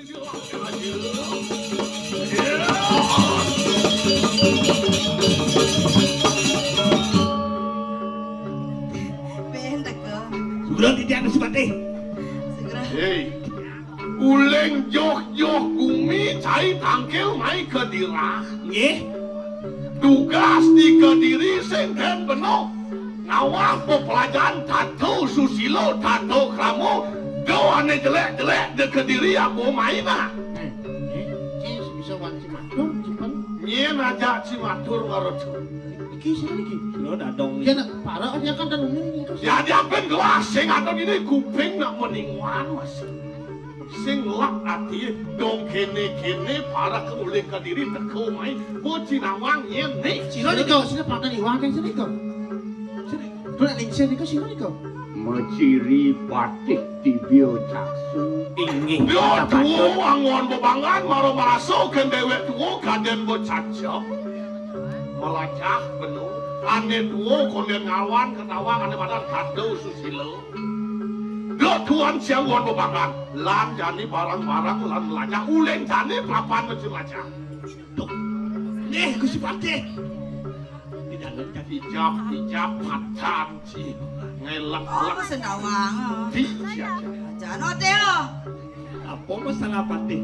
Sudah tidak ada sebate. Segera. Hei, uleng jok kumi cai tangkel mai Kediri. Nggih. Tugas di Kediri sengken penuh. Ngawal pelajaran tato susilo, tato kramo. Gawane jelek-jelek di Kediri aku main lah. Bisa wan Cimatur, Cipan. Nyen aja Cimatur ngarutu. Iki sini iki. Sudah dong. Ya nak parah dia kan dan umum itu. Jadi apa gelas sing atau ini kuping nak meningwan mas. Sing lak ati dong kene para keuling Kediri teko mai boci nawang yen nih. Sino niko, sino pada iwang kan sini kok. Sini. Dua lingsen niko sino niko. Menciri batik tibio caksu Inggih. Yo tuwo angon bebangan maro marasokeun dewek tuwo kaden bocacok. Melacak penuh. Ane tuwo konden ngawan ketawang ane badan kado susilo. Do tuan siang ngon bebangan. Lan jani barang-barang lan lanya uleng jani papan macam-macam. Nih, Gusti Patih. Tidak ada Hijab matan sih. Ngelak-lak. Oh, sendawang. Iya. Jangan odeo. apa masalah Patih?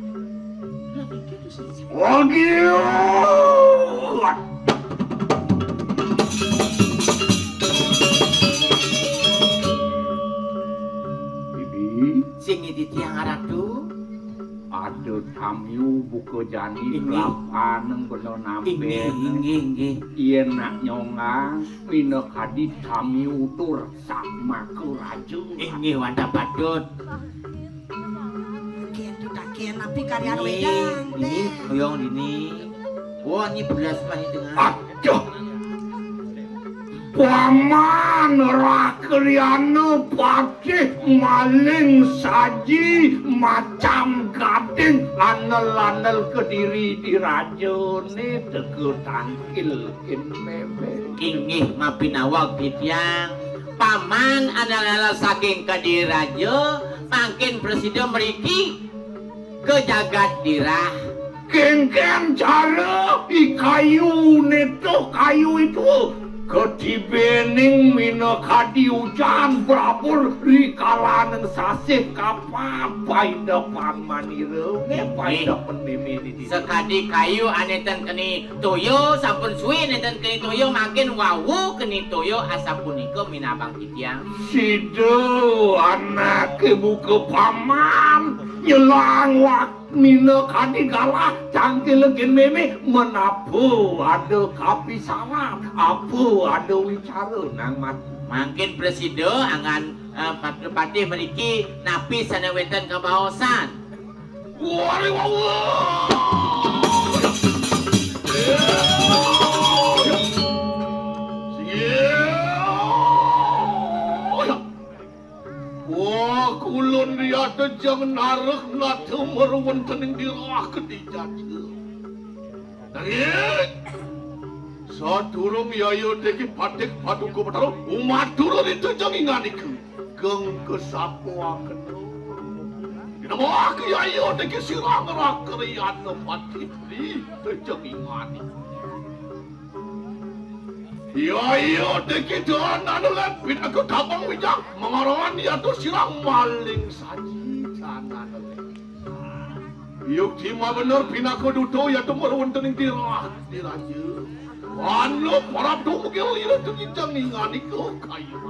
Wagyu. Bibi, sing di tiang ratu ada tamu buka jani lapaneng bener nambe. inggih Iya nak nyongang pina kadi tamu tur sama kerajaan. inggih wanda patut Dakian napi karya wedang. ini hoyong ini wah ini belas mah tengah Aduh. Paman rakriana patih maling saji macam gading anel-anel Kediri di rajone tege tangkil kin meme. inggih mapinawag di tiang paman adalah saking Kediri raja mangkin presiden meriki ke jagat dirah Ken cara kayu neto kayu itu ketibening mina kadi hujan berapur rikalaneng sasih kapapai depan manire pai depan meme di sekadi kayu aneten keni toyo sampun suwi aneten keni toyo makin wawu keni toyo asa punika minabang titiang sido anak ibu ke paman nyelang wak mina kadi galah cangkil gen meme menapu ada kapi salam apa ada wicara nang mat makin presiden angan patih meriki napi sana wetan kebaosan Wari wawu. Wah, kulon dia jangan narik nate merwan tening dirah kedijat. Nangit. Saturung yayo teki patik paduku betaro umat turun itu jangan inganiku. Geng kesapua kena. Dinamo aku yayo teki sirang rakrian patik di jangan inganiku. Yayo teki doan anu lepit aku tabang wijak mengaruhan dia tuh sirang maling saji jangan. Yuk cima bener pinako duto ya tuh merwan tening dirah diraja. Ano para dumugil ilo tuh jangan inganiku kayu.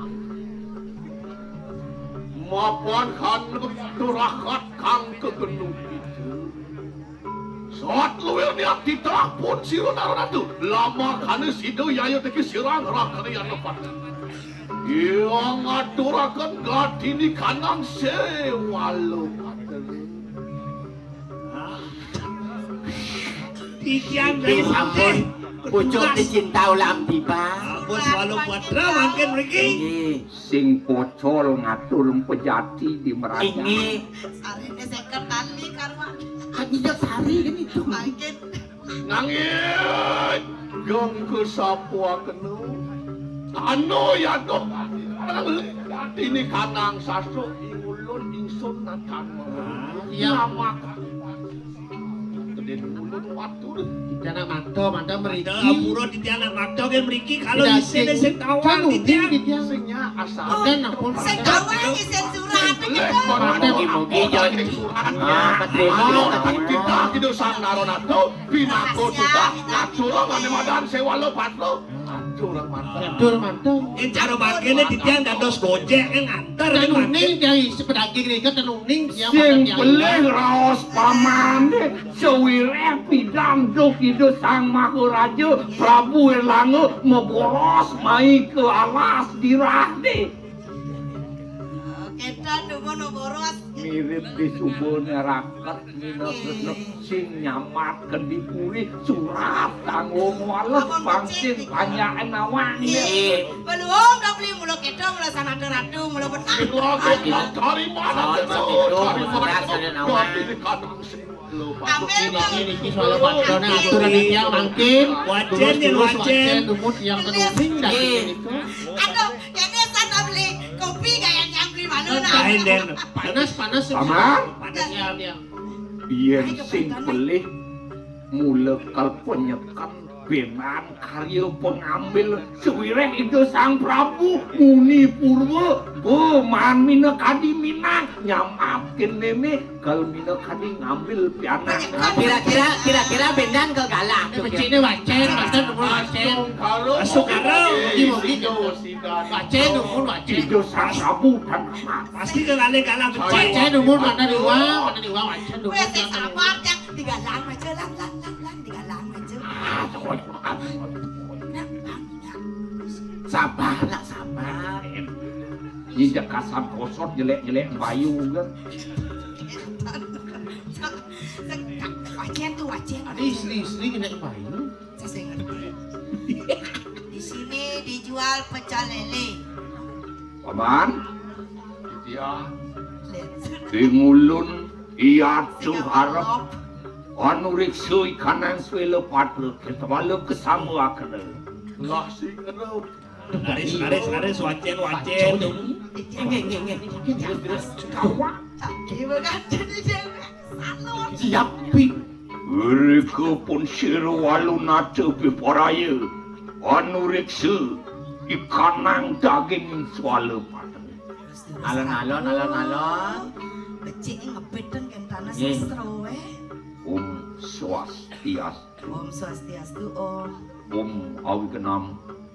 Mapan kan turakat kang kegenung itu. Saat luwir niat diterak pun siro naron atu. Lama kan sido yayo teki sirang rakrian lepat. Yang ngaturakan gadini kanang sewalo patele. Titiang dari ampun Patih. pucuk dicinta ulam tiba Bos walau putra makin mereka. inggih sing pocol ngatur pejati di Meraja. inggih Sarine seket tali karma. Hanya sari kan itu. Makin. Nangit geng kesapua kenu. Ano ya dong. Ini kanang saso ingulun ingsun natan. Nama gede dulu waktu Tiana manto mriki. Ampura di tiana makdo ge mriki kalau isine sing tawang di tiang. senya asal Dan ampun. Sing tawang isen surat Mugi-mugi jon. kita hidup sang naronato pinako sudah ngacurang ane madan sewa lo patlo ngacurang mantap Dur manto. Cara makene di tiang dados gojek ngantar ke Tenuning dari sepedagi mereka tenuning yang Sing makan pelih raos pamane sewireh pidamduk hidup sang maharaja Prabu Erlangga mebolos mai ke alas dirahde Kedan numun boros. mirip di subone raket minok sing nyamatkeun di puri surat kanggo ngwales pangsin panyaen awangne Belum dah beli mulu kedong mulu sanada ratu mulu benang. dari mana ini soal padone aturan yang mangkin Wajen yang wajen. numut yang tenuning dari itu Aduh, kene sana beli kopi kayak yang beli malu Kain den. panas Paman? ya yen sing pelih mule kalpenyekan benan karya pengambil sewireh itu sang Prabu muni purwa peman mina kadi minang nyamapkin neme kal mina kadi ngambil pianak Kira-kira bendan ke galang. becine wacen mantan numut wacen Masuk karo. wacen numut wacen itu sang Prabu dan amat Pasti ke kali kalah becik. wacen numut mana diwa wacen numut Wes sing sabar yang digalang aja lang digalang aja. Sabar lah, sabar. injak kasar kosot jelek-jelek bayu kan Wacen tuh wacen. ada istri kena bayu Saya ngerti. Di sini dijual pecel lele. paman dia di ngulun iya harap anu riksu ikanan suwe patlu kita malu kesamu akan lah sih kero Laris wajen. Gimana jadi cewek? Salon. siapi mereka pun sirwalu nate piporaya anu riksu ikanan daging suala patlu Alon-alon. Becik ngebeten kan tanah Ye. sastro Swastiastu Om Swastiastu Om. Awigenam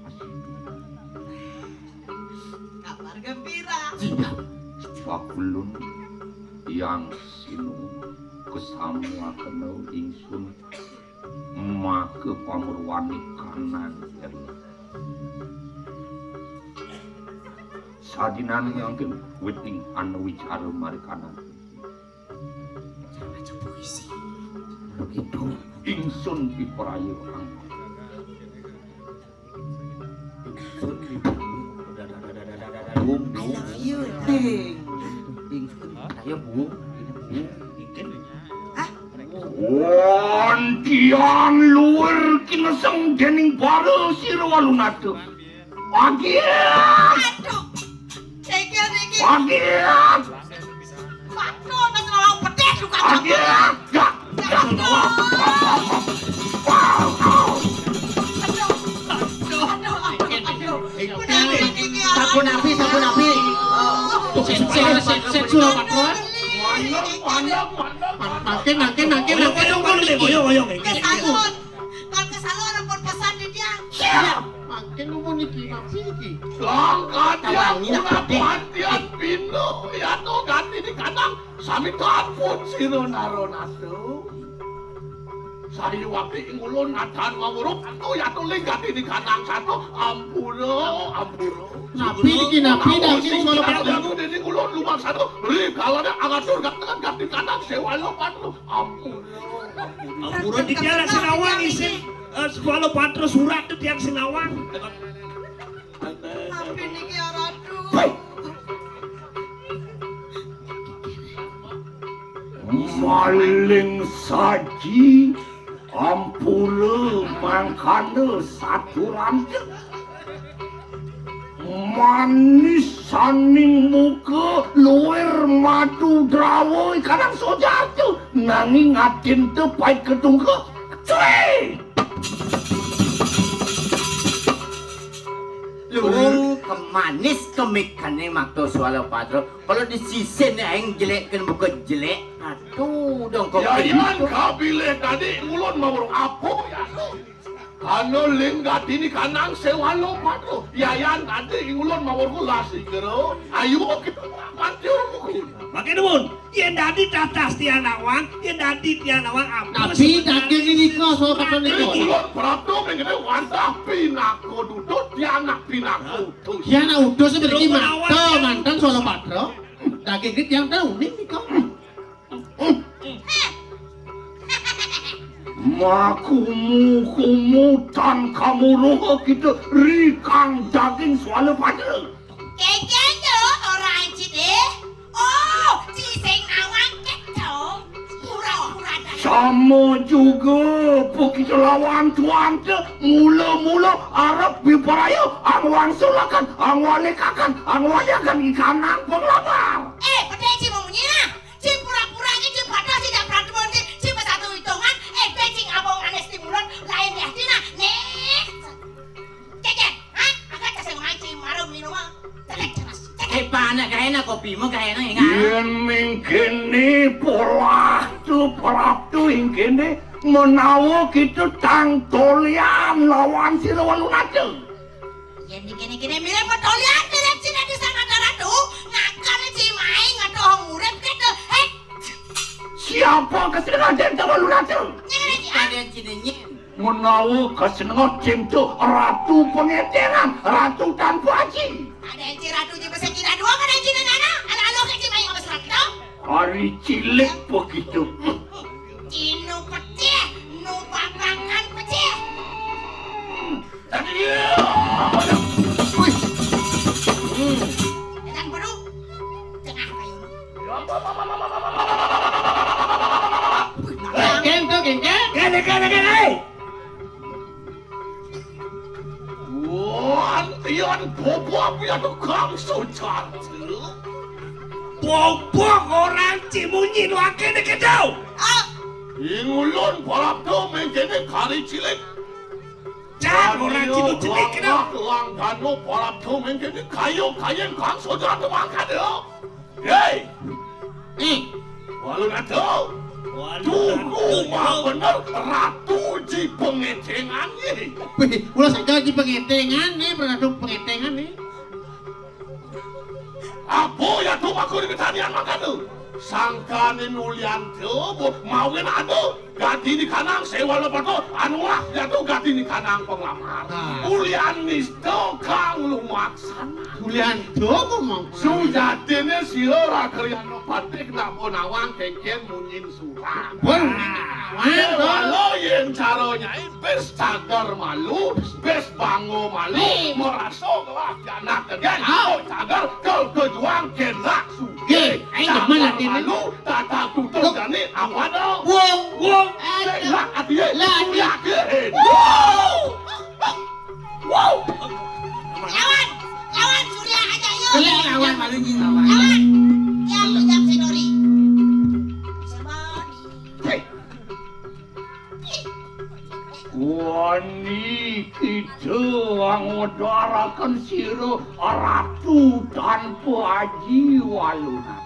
Kabar gembira. Pakulun yang sinu kesamua kenal ingsun maka pamurwani kanan sadinan mungkin weting anu wicara mari kanan Baca puisi. begitu ingsun diperayu angkot I love you. Ayo bu. Wantian luar kinasang dening bara sirwalunatu. Pagian! Aduh. Cekil dikit. Pagian! Waduh, nasi orang pedes juga. Pagian! Sabun api. Sensei surat makin Boyong. Ke salon ampun pesan di dia. makin numut iki napi iki langkah dia perhatian pino ya to ganti di kanang sami kapun sirona-ronato sari waktu ingulun adan nguruk tu ya to ganti di kanang satu ampuro napi iki napi daging soal padang di ingulun lumang satu beli kalau ada angatur ganti kanang sewa lo patlu ampuro Ampura di tiang Sinawang isin. Sekolah patro surat itu tiang Sinawang. Tapi niki ratu. Maling saji ampura mangkana satu lanjut manis saning muka luar madu drawo kadang soja tu nanging atin tu pai ketungke cuy Lurung kemanis kemikane makto suara patro. Kalau di sisen yang jelek kan bukan jelek. Aduh dong kau. Yayan kabile tadi ngulon mau apa ya? Kano linggat ini kanang sewalo patro. Yayan tadi ngulon mau lasi kero. Ayo kita mati orang. Makin nun, yang dadi tatas tiang nawang, yang dadi tiang nawang apa? Tapi daging ini kau soal kapan itu? Ngulon prato mengene wantah pinako duduk tianak pinako. Ya na udah seperti mantan soal patro. Daging ini yang tahu nih kau. Makumu tan kamu roh kita rikang daging suala pada. Keken tu orang cide. Oh, ciseng awang keto. Pura-pura dah. Sama juga begitu lawan tuan tu mula-mula Arab biparaya angwang sulakan, angwang lekakan, angwang yakan ikanang penglamar. Pedai cik mau lah. Cik pura-pura ni cik pada cik dah peraturan cik bersatu hitungan. Cik abang anes timulon lain dia tina. Nek. Keken, ha? Agak kasih mengai cik marah minum. Panak kaya na kopi mo kaya na ingat. Yen mingkene pola tu perap tu ingkene menawa kita tang tolian lawan si lawan lunate. Yen dikene-kene mirip petolian mirip cina di sana daratu. Ngakal cik mai ngatoh murep keto. Hei. Siapa kesengaja lawan lunate? Ada yang cinenyin. Menawa kesengaja cinta ratu pengetengan, ratu tanpa haji. Ada yang cik ratu cik pasal cik dua kan yang cik nana. Ala-ala ke cik mai ngabas ratu. Hari cilik begitu. Cinu pecih, nu papangan pecih. Datang baru, tengah kayu. Geng tu geng. Kene. Wan tian bobo biar tu kang sojar tu. Bobok orang cimunyi lu akene kedau. Ingulon balap tu mengkene kari cilik. Jangan orang cimu cilik kedau. Lang dano balap tu mengkene kayu kayen kang sojar tu mangkat tu. Hei, walau nado. Tunggu mah benar ratu ji pengecengan ni. Wih, ulah saja di pengetengan nih, produk pengetengan nih. Apa ya tu aku di pertanian makan tu? Sangkanin ulian tu, mawin adu, ganti di kanang sewa lepas tu, anulah ya tu ganti di kanang penglamar. Ulian nisto kang lumaksana. Ulian tu apa mau? Sudah dene sila kerjaan patik nak bonawang kengken munyin surat. Walau yang caranya bes cagar malu, bes bango malu, merasuk lah anak kerjaan. Oh cagar kau kejuang kenak suge. Mana malu tata tutup jani apa dah? Wong. Lah atiye. Lah ya ke. Wow. Lawan Surya aja yuk. Kelak lawan malu jin. Lawan. Yang menjam senori. Senori. Wani kita angwadarakan siro ratu tanpa haji waluna.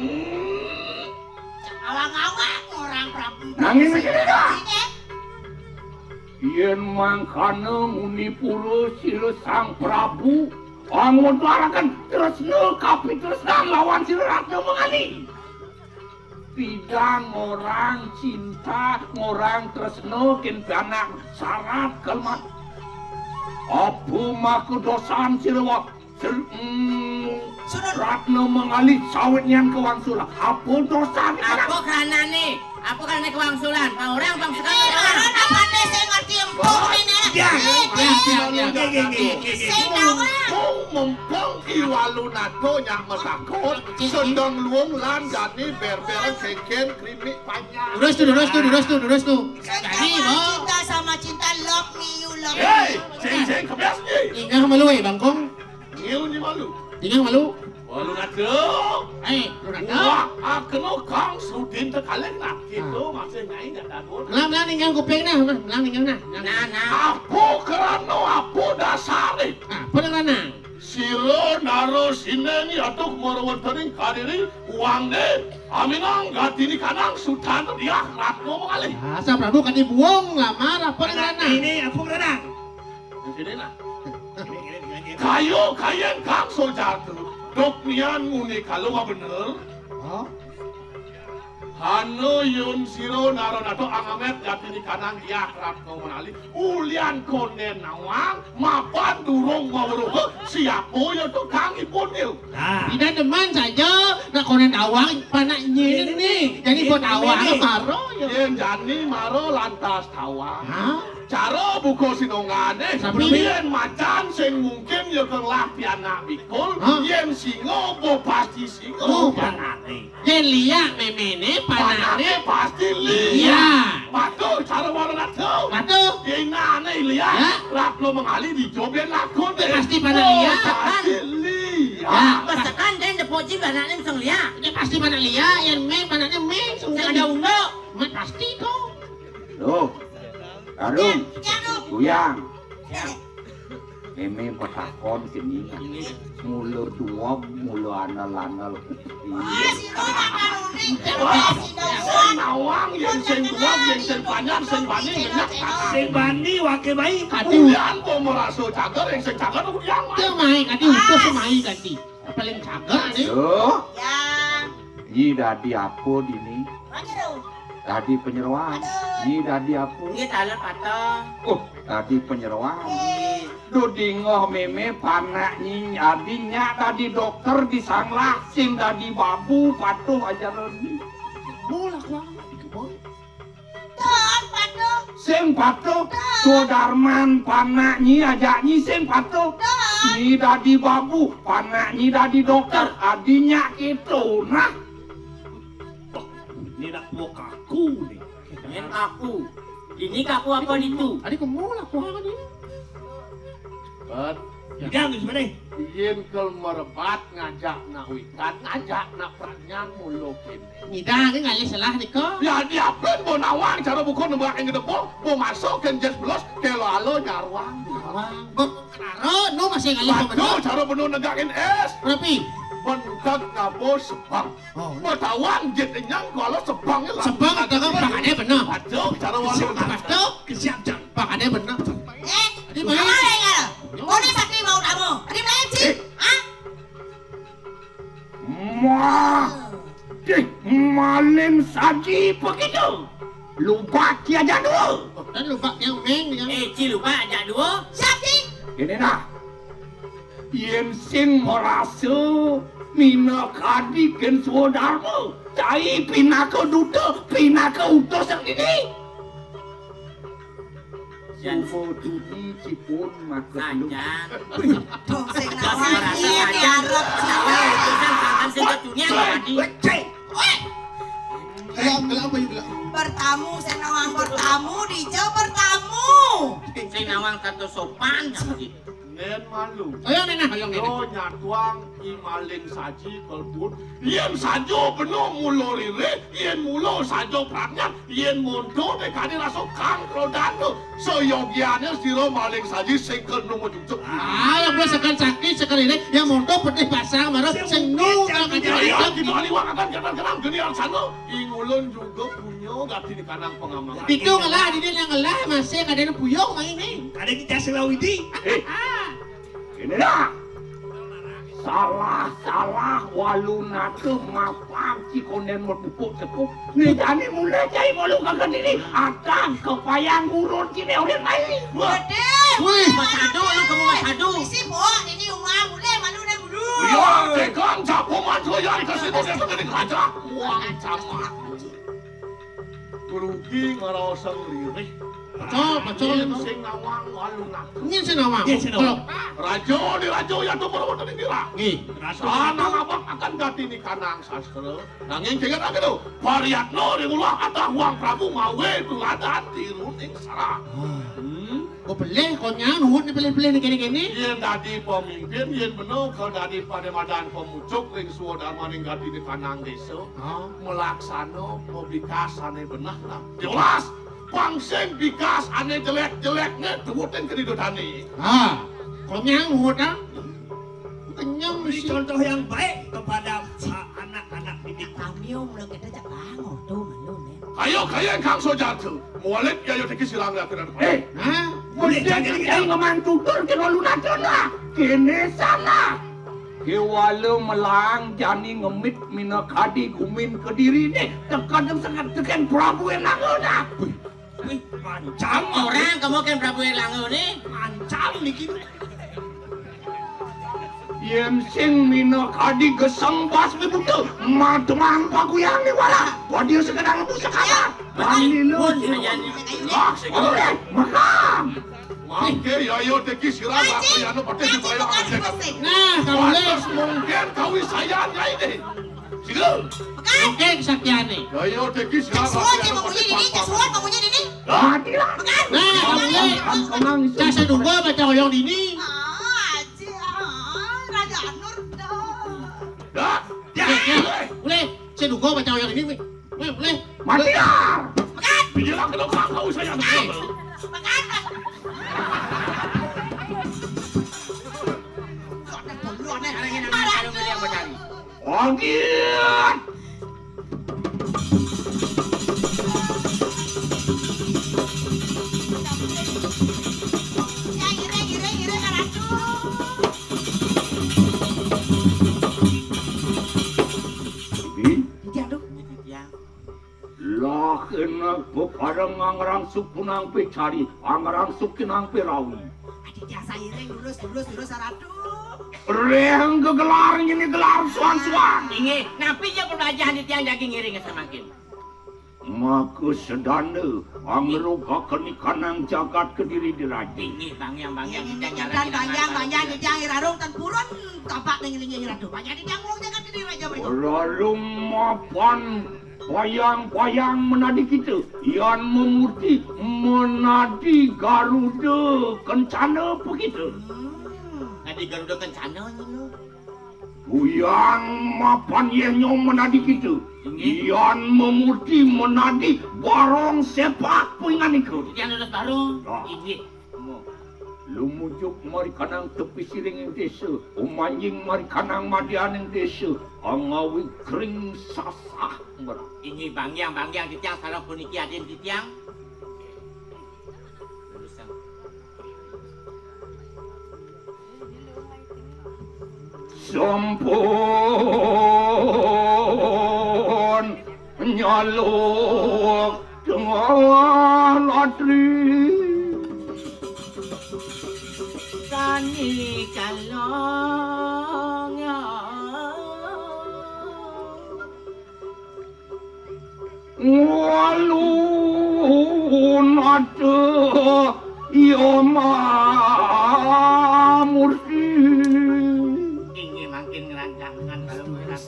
Awang-awang orang Prabu. Nangis macam ni. Yen mangkana muni pura siro sang Prabu angwadarakan tresna kapi tresna lawan siro ratu mengali. Bidang orang cinta, orang tresno kin anak syarat kelmat. Apa maku dosan sirwa? Ratno mengalih sawitnya ke Wangsula. Apa dosan? Apa kerana ni? Apa kerana ke Wangsulan? Orang bang sekali orang. Apa ni saya ngerti empuk ini? Saya tahu. Mumpung iwaluna to yang metakut, sedang luang lan jani berberan kengken krimik panjang. Durus tu. Jadi Cinta sama cinta, love me you love me. Hei, ceng kebias ni. Ingat malu bangkong. New malu. Tinggal malu. Walu ngaduk. Lu nak. Wah, kena kang sudin tekalek nak. Gitu masih ngai nggak dapat. Melang tinggal kuping nah, melang tinggal nah. Apa kerana apa dasar ni? Apa dengan Siro naro sineni atuk morowontaning kadiri uang ni. Aminang gatini kanang sultan dia ratno mengalih. Asa Prabu kan dibuang lamar apa dengan Ini apa kerana? Sini nak. Kayo kayen kang sojar tu. Dok nian nguni kalau nggak bener. Oh. Hano yun siro naro nato angamet gatini kanang dia ratno mengalih. Ulian konen nawang mapan durung mawuruh siapo yo tu kang ipunil. Tidak deman saja nak konen awang panak nyin ni. Jadi buat awang maro yo. Yen jani maro lantas tawang. Hah? Cara buko sinongane, Sabi? yen macan sing mungkin yo kang lapian nak bikul, yen singo bo pasti singo. Yen liak memene panane Panane pasti Iya. liya. Patuh cara warna tu. Patuh. Yen nane liya, Ya. raplo mengali di joben lakon deh. Pasti panak liya. Pasti liya. Ya. Pasakan dan depoji banaknya misang lihat. Dia pasti panak liak, yen meng panaknya meng. Saya ada undok. Mat pasti kau. Loh, Arum, Jangan. Uyang, Meme patakon sini, mula dua, mula anal-anal. Si Roma karuning. Sing nawang yen sing dua, yen sing panjang, sing bani ngenyak kakak. Sing bani wakil baik. Kadi Ulian bo meraso cager, yang sing cager ulian dia mah. mai kadi utuh semai kadi. Paling cager ni. Loh, Yang. ini dadi apa dini? Mana tu? Dadi penyeruan. Ini dadi apa? Dia talan patah. Oh, dadi penyeruan. Dudingoh meme panak nyi adinya tadi dokter disanglah sim dadi babu patuh aja lebih. Bola kuang. Tuan patah. Sing patuh Sodarman panak nyi ajak nyi sing patuh. Nyi dadi babu panak nyi dadi dokter adinya gitu nah. Ini nak buat kaku ni. Yang kaku. Ini kaku apa itu? Adik kemola kuang ni. Jangan sebenarnya. Yen kel merebat ngajak nak wikat, ngajak nak pranyan mulo kene. Nida ni ngali salah ni kau. Ya diapain bo nawang cara buku nembak yang gedepo, bo masuk ke jes belos ke lalu nyarwang. Karo no masih ngali Batu pemenang. cara bener negakin es, Tapi menukak ngabo sebang. Oh. Bo tawang jet enyang kalau sebangnya lah. sebab katakan pakade benar. Batu cara walu nak. Patu Kesiap jangan. pakade benar. Di mana yang ada? Oh ni sakri mau kamu. Di mana sih? Hah? Mah, malim saji begitu. Lupa tiada dua. Dan lupa yang meng yang Ci lupa ajak dua. Siapa? Ini nah, yen sing merasa mina kadi ken saudaramu, cai pinaka duta, pinaka utus yang ini. Jangan Judi cipun maka lu. saja. Tuh sing Jangan nawang merasa ini saja. diarep Tahu urusan tangan sejatuhnya tadi. Cek. gelap apa juga. bertamu sing nawang bertamu dijo bertamu. Saya nawang kata sopan jadi. Nen malu. Ayo nena, ayo nena. Yo nyatuang imaling saji kalpun. Yen sajo penuh mulo rire, yen mulo sajo pranyan, yen monto dekade raso kang rodano. Soyogiane siro maling saji singkel numo jujuk. Yang boleh sekali sakit sekali ini, yang montok pedih pasang marah, sing nunggal Ayo kita aliwak akan kenang-kenang genian sana. Ingulun juga punya gati di kanang pengamangan. Itu ngalah, di dia ngalah masih kadang puyong main ini. Ada kita selawidi. Ini dah. Salah waluna tu mapang cikonen merpupuk tepuk. Ni jani mulai cai malu kagak ini. Akan kepayang urun kini orang lain. Gede. Wih, Masadu lu kamu masadu. Isi boh ini rumah mulai malu dan bulu. Ya, tekan capuman soya ke situ dia sudah dikaca. Uang sama. Rugi ngarosang lirih. Pacol. Sing nawang waluna. Ini senawang. Iya, senawang. Rajo ya tu perbuatan ini kira. Nih, Sana abang akan ganti ni kanang sastra. Nanging jangan lagi tu. Variatno di mulah atau uang Prabu mawe tu ada tiru ning salah. Kau pelih, kau nuhun ni pelih-pelih ni kini-kini. Yen dadi pemimpin, yen bener kau dadi pada madan pemucuk ring suwa dharma ning gati di kanang desa. Melaksana mobikas ane benah lah. Jelas, pangsing bikas ane jelek-jeleknya tebutin ke didodani. Kau nuhun ah. Kenyang Beri mesti. contoh yang baik kepada anak-anak didik. Kami mulai kita cak bangun tuh malu nih. Ayo kalian kang sojatu, mualit ya yo teki silang ya kena. Boleh jadi Ay ngamantutur ke lunatona. Kene sana. Kewala melang jani ngemit mina kadi gumin kediri ni. Tekan sangat tekan Prabu Elangona. Wih, mancam Orang kamu kan Prabu Elango ni. mancam nih kita. Yen sing mina kadi gesang bas bebutu. Mademang paguyang ni wala. Wadio sekedar lebu sekala. Bani lu. Oleh makam. Mangke ya yo teki silang ya kalian pate di bayar aja. Nah, kau boleh. Pantas mungkin kau sayangnya ini. Sigal. Mungkin kesaktian ni. Ya yo teki silang Casual dia mamunya ini, casual mamunya ini. Matilah. Nah, kau boleh. Senang Saya duga baca oyong dini. Raja Anur dah. Dah. Boleh. Saya duga baca oyong dini. Boleh. Matilah. Bilang kalau kau sayang. Makan. Angin. Lah kena beparang angarang sukunang pecari, angarang sukinang perawi. Adik jasa ireng lurus aratu. Rehang kegelar ini gelar suan-suan. Inge, napi je perbelanjaan di tiang daging iring semakin. Maka sedana anggeruga kenikanang jagat kediri diraja. Inge bangyang Dan banyak di tiang irarung tan purun tapak dengan iradu. Banyak di tiang wong jangan di raja mereka. Ralung mapan payang-payang menadi kita. Yang memurti menadi Garuda Kencana begitu. Nadi Garuda Kencana ni lo. Yang mapan yang menadi kita. Yang memurti menadi barong sepak pengan itu. Tiang lulus baru. Ah. Inge. Lumujuk mari kanang tepi siring ing desa, umanjing mari kanang madian ing desa, angawi kering sasah ber. Inge bangyang di tiang sarang puniki aden di tiang. Sampun nyaluk tengah latri. Kani kalong walun ada yoma mursi. Inge makin ngerancangan kalau berat.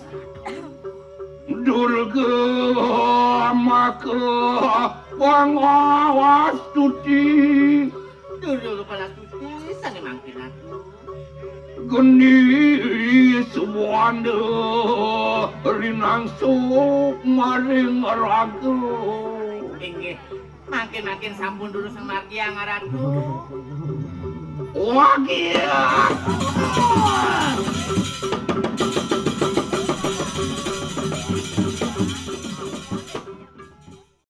Durga maka pengawas tuti. Dulu kepala suci sana makin aku. Geni suwanda rinang sok maring raga. Inge makin sampun dulu sama Margia ngaratu. Wagia.